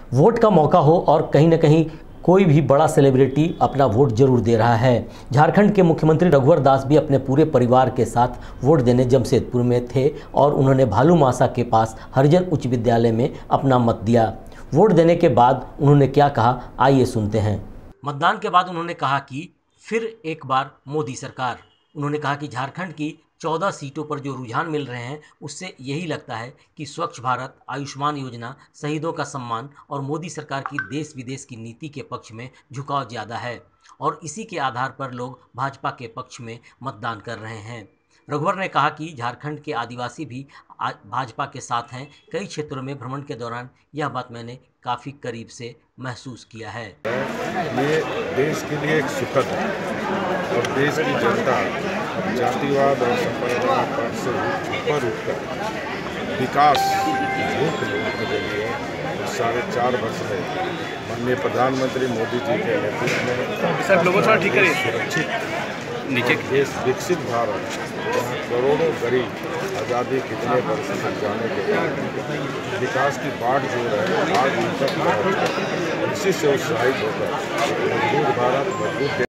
Vote का मौका हो और कहीं ना कहीं कोई भी बड़ा सेलिब्रिटी अपना वोट जरूर दे रहा है। झारखंड के मुख्यमंत्री रघुवर दास भी अपने पूरे परिवार के साथ वोट देने जमशेदपुर में थे और उन्होंने भालूमासा के पास हरिजन उच्च विद्यालय में अपना मत दिया। वोट देने के बाद उन्होंने क्या कहा, आइए सुनते हैं। मतदान के बाद उन्होंने कहा कि फिर एक बार मोदी सरकार। उन्होंने कहा कि झारखंड की 14 सीटों पर जो रुझान मिल रहे हैं उससे यही लगता है कि स्वच्छ भारत, आयुष्मान योजना, शहीदों का सम्मान और मोदी सरकार की देश विदेश की नीति के पक्ष में झुकाव ज़्यादा है और इसी के आधार पर लोग भाजपा के पक्ष में मतदान कर रहे हैं। रघुवर ने कहा कि झारखंड के आदिवासी भी भाजपा के साथ हैं। कई क्षेत्रों में भ्रमण के दौरान यह बात मैंने काफ़ी करीब से महसूस किया है। ये देश के लिए एक सुखद है और देश की जनता जातिवाद और संप्रदायवाद से ऊपर उठकर विकास मुख्य लोगों के लिए 4.5 वर्ष में माननीय प्रधानमंत्री मोदी जी के नेतृत्व में सुरक्षित नीचे देश विकसित भारत, जहाँ करोड़ों गरीब आज़ादी कितने वर्ष से जाने के बाद विकास की बाढ़ जो है आज उन तक पहुँच, इसी से उत्साहित होकर मजबूत भारत, मजबूत